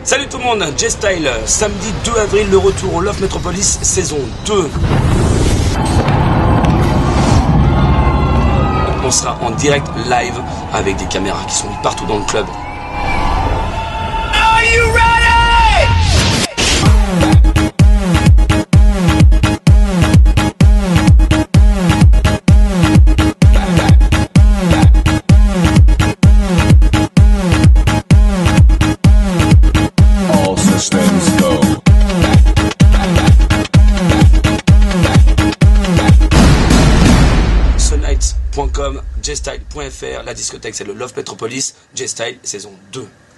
Salut tout le monde, J-Style, samedi 2 avril, le retour au Love Metropolis saison 2. On sera en direct live avec des caméras qui sont mises partout dans le club. Are you ready? All systems go. Sunnights.com, jstyle.fr, la discothèque c'est le Love Metropolis, J-Style saison 2.